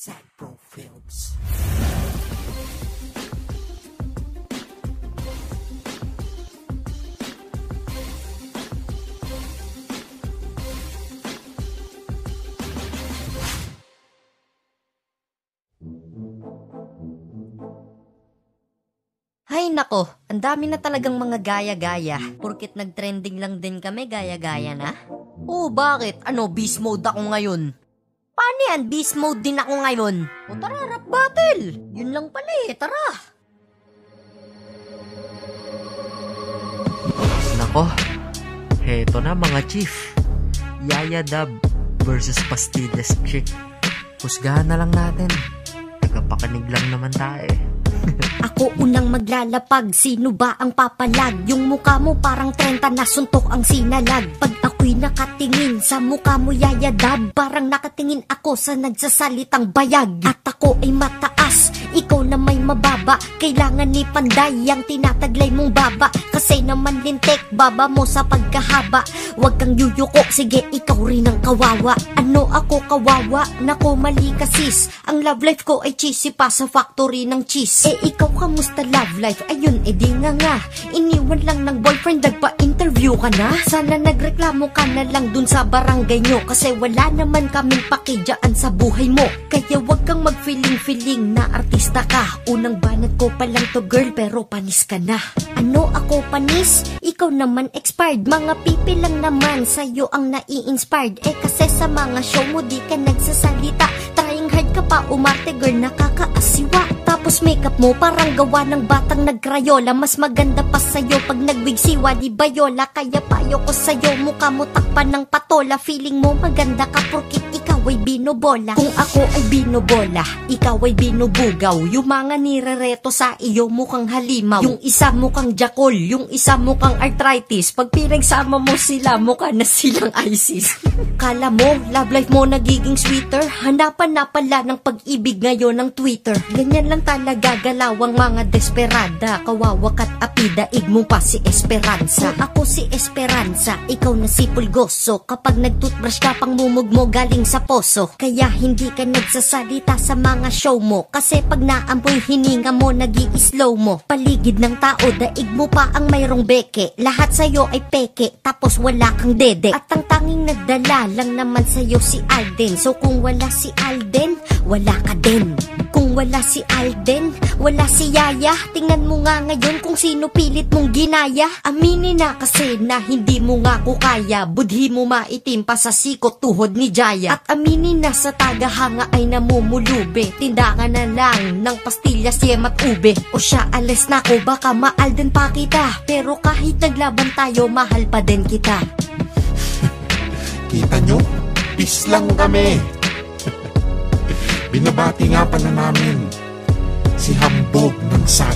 Sagpro Films. Hay nako, ang dami na talagang mga gaya-gaya. Porkit nag-trending lang din kami, gaya-gaya na. Oh, bakit? Ano, beast mode ako ngayon? Paano yan? Beast mode din ako ngayon. O tara, rap battle. Yun lang pala eh, tara. Nako, heto na mga chief. Yaya Dab versus Pastillas Chick. Husgahan na lang natin. Tagapakinig lang naman tayo eh. Ako unang maglalapag, sino ba ang papalag? Yung mukha mo parang 30 na suntok ang sinalag. Pag ako'y nakatingin sa mukha mo, Yaya Dab, parang nakatingin ako sa nagsasalitang bayag. At ako ay mataas, ikaw na may mababa. Kailangan ni Panday ang tinataglay mong baba. Kasi naman lintik, baba mo sa pagkahaba. Huwag kang yuyuko, sige ikaw rin ang kawawa. Ano ako kawawa? Nako mali ka sis. Ang love life ko ay cheesy pa sa factory ng cheese. Ikaw kamusta love life? Ayun, di nga. Iniwan lang ng boyfriend, nagpa-interview ka na? Sana nagreklamo ka na lang dun sa barangay nyo. Kasi wala naman kaming pakidyaan sa buhay mo. Kaya wag kang mag-feeling na artista ka. Unang banat ko pa lang to girl, pero panis ka na. Ano ako panis? Ikaw naman expired. Mga pipi lang naman sa'yo ang nai-inspired. Kasi sa mga show mo di ka nagsasalita. Trying hard ka pa umarte girl, nakakaasiwa. Tapos makeup mo parang gawa ng batang nagkrayola. Mas maganda pa sa'yo pag nagwigsiwa di bayola. Kaya payo ko sa'yo, mukha mo takpan ng patola. Feeling mo maganda ka porkit ikaw ay binobola. Kung ako ay binobola, ikaw ay binubugaw. Yung mga nirereto sa iyo mukhang halimaw. Yung isa mukhang jakol, yung isa mukhang arthritis. Pag pinagsama mo sila, mukha na silang ISIS. Kala mo, love life mo nagiging sweeter. Hanapan na pala ng pag-ibig ngayon ng Twitter. Ganyan lang talaga galawang mga desperada. Kawawa ka't apidaig mo pa si Esperanza. Kung ako si Esperanza, ikaw na si Pulgoso. Kapag nagtoothbrush ka pang mumug mo galing sa poso. Kaya hindi ka nagsasalita sa mga show mo. Kasi pag naampoy hininga mo nag-i-slow mo. Paligid ng tao, daig mo pa ang mayroong beke. Lahat sa'yo ay peke, tapos wala kang dede. At ang tanging nagdala lang naman sa'yo si Alden. So kung wala si Alden, wala ka din. Kung wala si Alden, wala si Yaya. Tingnan mo nga ngayon kung sino pilit mong ginaya. Aminin na kasi na hindi mo nga ko kaya. Budhi mo maitim pa sa sikot tuhod ni Jaya. At aminin na sa tagahanga ay namumulube. Tindakan na lang ng pastillas, yem at ube. O siya alis na ko, baka ma-Alden pa kita. Pero kahit naglaban tayo, mahal pa din kita. Kita nyo? Peace lang kami. Binabati nga pala namin si Hambog ng Sa